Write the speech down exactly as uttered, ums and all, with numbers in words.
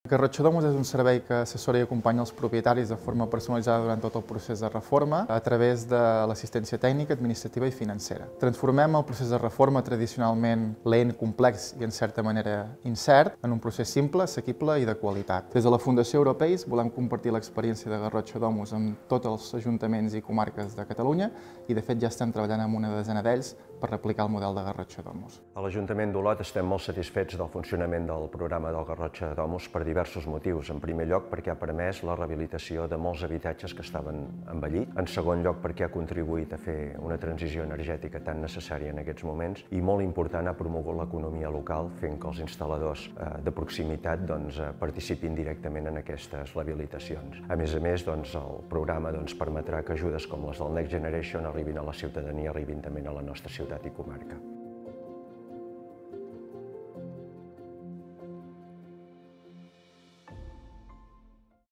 Garrotxa Domus és un servei que assessora i acompanya els propietaris de forma personalitzada durant tot el procés de reforma a través de l'assistència tècnica, administrativa i financera. Transformem el procés de reforma tradicionalment lent, complex i en certa manera incert en un procés simple, assequible i de qualitat. Des de la Fundació Europeis volem compartir l'experiència de Garrotxa Domus amb tots els ajuntaments i comarques de Catalunya i de fet ja estem treballant amb una desena d'ells per replicar el model de Garrotxa Domus. A l'Ajuntament d'Olot estem molt satisfets del funcionament del programa del Garrotxa Domus per diversos motius. En primer lloc, perquè ha permès la rehabilitació de molts habitatges que estaven envellits. En segon lloc, perquè ha contribuït a fer una transició energètica tan necessària en aquests moments. I molt important, ha promogut l'economia local, fent que els instal·ladors de proximitat doncs, participin directament en aquestes rehabilitacions. A més a més, doncs, el programa doncs, permetrà que ajudes com les del Next Generation arribin a la ciutadania, arribin també a la nostra ciutat i comarca.